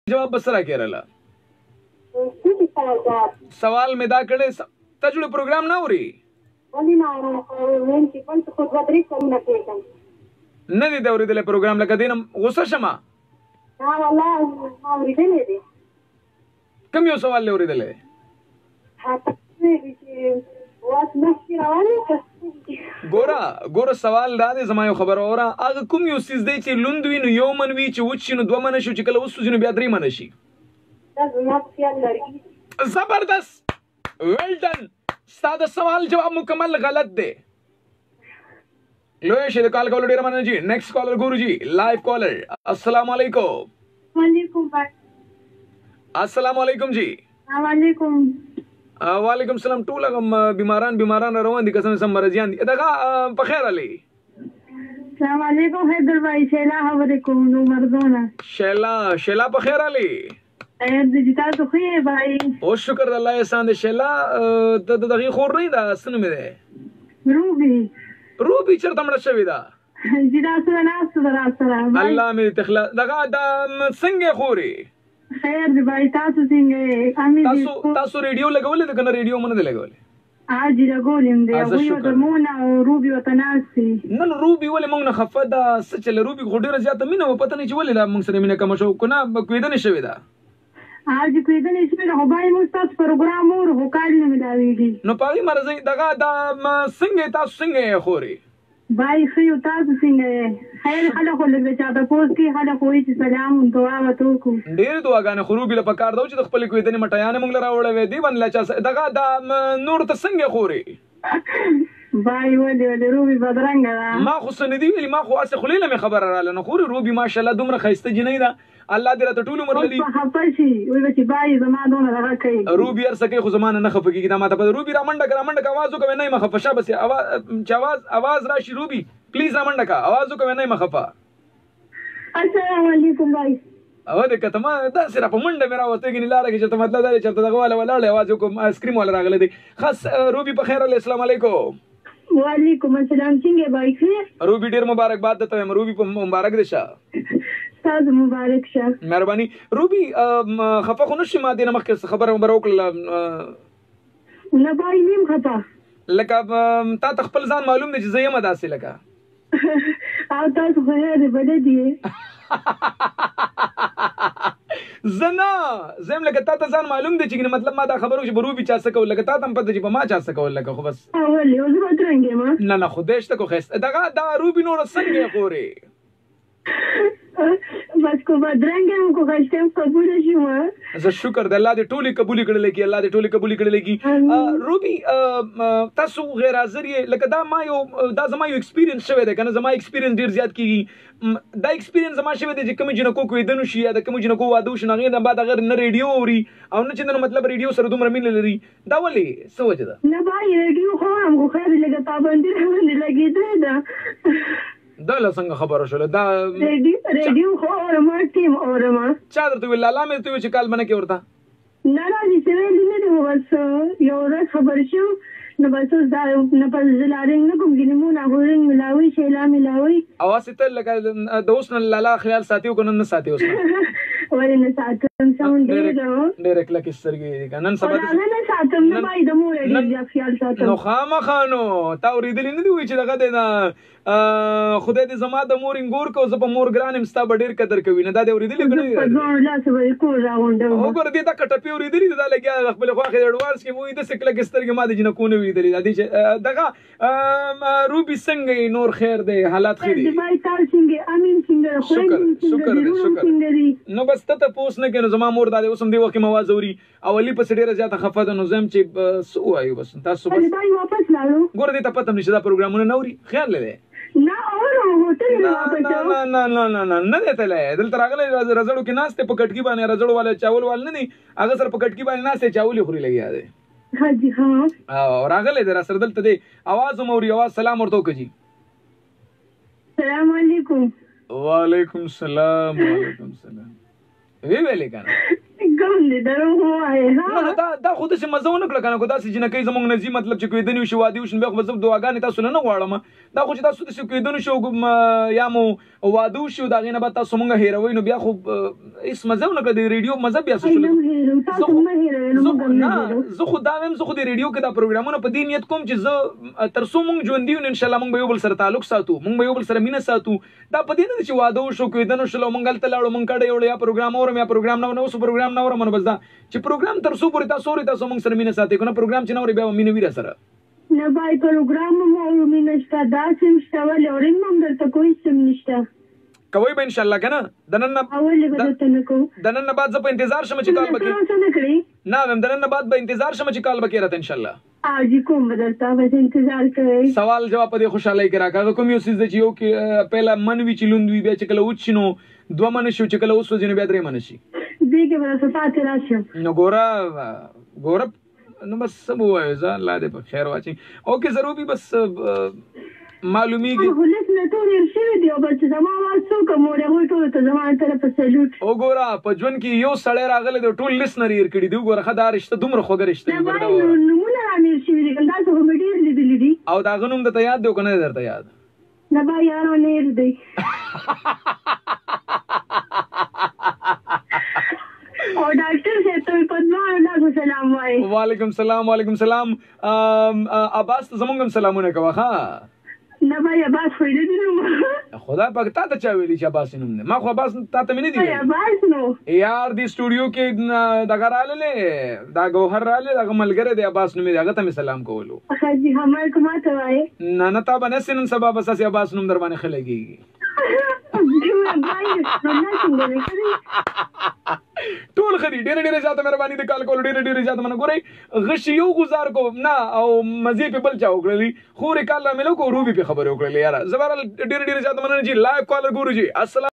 جواب بسرا کېرله سوال مې دا کړی تا جوړ پروګرام نه اوري نه دي دا اورېدلی پروګرام لکه دې نه غوسه شمه کوم یو سوال دې اورېدلی ګوره سوال دا دی زما یو خبره اوره هغه کوم یو څیز دی چې لوند وي نو 1 من وي چې وچ شي نو 2 منه شي چې کله وسوځي نو بیا 3 منه شي زبردست ویل ډن ستا د سوال جواب مکمل غلط دی لوی شه د کال کولو ډېره مننه جي نیکسټ کالر ګورو جي لایو کالر السلام علیکم وعلیکم السلام علیکم جی وعلیکم وعلیکم السلام ټول بیماران روان دي قسم سم مرضیان دي دغه په خیر علي السلام علیکم حیدر بھائی شیلا علیکم نو مرزونه شیلا په خیر علي خیر دې تاسو خو یې بھائی او شکر الله احسان دې شیلا د دغه خور نه دا سن مې ده روبي چرته مړ شوی دا چې تاسو نه سره الله مې تخلا دغه څنګه خوري خیر دی بھائی تاسو څنګه تاسو ریډیو لګولې ده کنه ریډیو مونږ نه لګولې اجي لګولم دی او د مونږ او روبي وتناسي نن روبي ولې مونږ نه خفه ده سچل روبي غډیره زیاته مینه پته نه چې ولې دا مونږ سره مینه کوم شو کنه کویدنه شوی دا اجي کویدنه شوی دا بھائی مونږ تاسو پروګرام ور وکړل نه ملاويږي نو پای مرزي دغه دا څنګه تاسو څنګه خوري بھائی خیو تاسو څنګه خیر خلک ولګ چا د پوس کې خلک وایي چې سلام دعا وته کو ډېر دعاګانې خروبي له پکار دو چې د خپل کویدنې مټیانه مونږ راوړې وې دی باندې چا دغه دا نور ته څنګه خوري بھائی ولې روبي بدرنګ ما خو سندې ویلي ما خو اسه خلیله مې خبر رااله نو خوري روبي ماشاءالله دومره خيسته جنې ده الله دې راته ټول عمر لري خپشي وای چې بھائی زما دونه راغی روبي ارسکه خو زمانه نه خفګي دا ماته په روبي رامنډه आवाज وکوي نه مخه فشا بس आवाज راشي روبي پلیز رامنډه کا आवाज وکوي نه مخه السلام علیکم بھائی او د کتما دا سره په منډه مې راوته کې لاره کې چې مطلب دا چې دغه ولاړ आवाज وکم اسکریم ولا راغله دي خاص روبي په خیر السلام علیکم وعلیکم السلام څنګه بھائی خیر روبي ډیر مبارکباد ته روبي په مبارک دي شه تاسو مبارک شه مهرباني روبي خفه خو نشي ما دینه مخکې خبره وکړه نه بھائی نیم خطا لکه تا خپل ځان معلوم دي چې زه یم داسې لکه او تاسو خو یې بده دي زنا زم لکه تا ځان معلوم دي چې مطلب ما دا خبرو چې بروبي چا څه کول لکه تا تم پته چې په ما چا څه کول لکه خو بس اولي اوس بدرنګ ما نه خدای شته کو خست دغه دا روبي نور څنګه خوري بس کو بدرنګ کو خشتم قبول شوم زه شکر د الله دې ټولي قبول کړل کی الله دې ټولي قبول کړل کی روبي تاسو غیر حاضر لکه دا ما یو دا زما یو ایکسپیرینس شوی دی کنه زما ایکسپیرینس ډیر زیات کیږي دا ایکسپیرینس زما شوی دی چې کوم جنکو کوی دنو شي یا د کوم جنکو واده شي نه د بعد غیر نه ریډیو اوري او نه چې مطلب ریډیو سره دومره مين لري دا ولې څه وجه ده نه بھائی ریډیو خو هم خو لګه پابندي باندې لګیدل دا دا څنګه خبره شول دا ریډیو خو اورما ټیم اورما چا درته ویل الله مې ته چې کال باندې کې ورته نه چې ویل نه دی بس یو ورځ خبر شو نو بس دا نه په زلارنګ نه کوم ګنمو نه غوړنګ ملاوي شیلا ملاوي اواز ته لکه د اوس نه لاله خیال ساتيو کنه نه ساتيو اوس ولې نه ساتم ساوند ډېر کله کې سترګې نن سبا نه ساتم نه بای د مور دې خیال ساتم نو خامخانو تا ورېدلې نه دی وی چې دغه د خدای دې زما د مور انګور کو ز په مور ګرانم ستا ډېر قدر کوي نه دا دې ورېدلې کنه په ځون لاس وې کو راوند وګور دې دا کټپی ورېدلې دا لګیا خپل خواخې اډوانس کې وې د سکله کې سترګې ما دې جن کو نه وېدلې دا دې دغه روبي څنګه نور خیر دې حالات خیر دي بای تاسو څنګه امين څنګه شکر نو بس ته پوس نه کنه زما مور دا اوسم دی وخت مواز اوري او علي په ډیره زیاته خفه ده نو زم چې سو وایو بس تاسو بس بای واپس لاړو ګور دې ته پته نشي دا پروګرامونه نوري خیال لري نه اورو هوټل نه واپس نه دته لای دلته راغله رزړو کې ناشته په کټکی باندې رزړو والے چاول وال نه دي هغه سر په کټکی باندې ناشته چاولي خوري لګیا ده حاجی ها او راغله در سر دلته دی आवाज موري आवाज سلام ورته کوي السلام علیکم وعلیکم السلام وعلیکم السلام وی ویلې کنه کوم دي درو وای نه نه دا خو داسې مزه ونه کړه کنه کو داسې جنکۍ زمونږ نه ځي مطلب چې کویدنې وشي وادي وشي بیا خو به زه دعاګانې تاسو نه غواړم دا خو چې تاسو داسې کویدنې شو یا مو واده وشي د هغې نه بعد تاسو مونږ هېروئ نو بیا خو هېڅ مزه ونه کړه د ریډیو مزه بیا څه زه خو دا وایم زه خو د ریډیو کې دا پروګرامونه په دې نیت کوم چې زه تر څو مونږ ژوندي یو نو انشاءالله مونږ به یو بل سره تعلق ساتو مونږ به یو بل سره مینه ساتو دا په دې نه چې واده وشو کویدنه وشله مونږ هلته لاړو مونږ کډه یوړو یا پروګرام اورم یا پروګرام نه اوس پروګرام نه اورم نو بس دا چې پروګرام تر څو پورې تاسو اورئ تاسو مونږ سره مینه ساتئ که نه پروګرام چې نه اورئ بیا به مینه وي را سره نه بای پروګرام مو اورو مینه شته داسې هم شته ولې اورم هم درته کوی څه هم نشته کوئ به انشاءالله که نه د نن نه بعد زه په انتظار شم چې کال به کړې نه وایم د نن نه بعد به انتظار شم چې کال به کړې راته انشاءالله جی کوم به درته بس انتظار کوئ سوال جواب په دې خوشحالۍ کې راکړه هغه کوم یو څیز دی چې یو کې پهله من وي چې لوند وي بیا چې کله وچ شي نو دوه منه شي چې کله وسوځي نو بیا درې منه شي دې کې به راته پاتې راشم نو ګوره نو بس څه به ووایو زه الله دې په خیر واچي اوکې ضرور بس معلومیږي خو لس نه ټول هېر شوي دي او بل چې زما اواز څوک مورې هغوی ټولو ته زما طرفه سلوټ وګوره په ژوند کې یو سړی راغلی دی ټول لس نه هېر کړي دي وګوره ښه دا رشته دومره خوږه رشته وي نومونه رانهېر شوي دي داسې خو مې ډېر لیدلي دي او د هغه نوم درته یاد دی او که نه دی درته یاد نه با یار ونه هېر دی او ډاکټر صاحب ته په دواړو لاسو سلام وایي وعلیکم سلام وعلیکم سلام عباس ته زمونږ هم سلامونه کوه ښه نه بای عباس خو یې نه دي نوم خدای پاک تا ته چا ویلي چې عباس نوم دی ما خو عباس تا ته مې نه دي ویلي عباس نو یار دې سټوډیو کې دغه راغلی دا ګوهر راغلی دغه ملګری دی عباس نوم دی هغه ته مې سلام کولو ښه جي همایل که ما ته وایې نه نه تا به نسې نن سبا بس هسې عباس نوم در باندې ښه لګېږي ټول ښه دي ډېره زیاته مهرباني د کال کولو ډېره زیاته مننه ګورئ غشي یو ګزار کوم نه او مزې پې بل چا وکړلي خو کال را میلو کو روبي پې خبرې وکړلې یاره زه بهرحال ډېره زیاته مننه چې لایو کالر ګورو جي السلام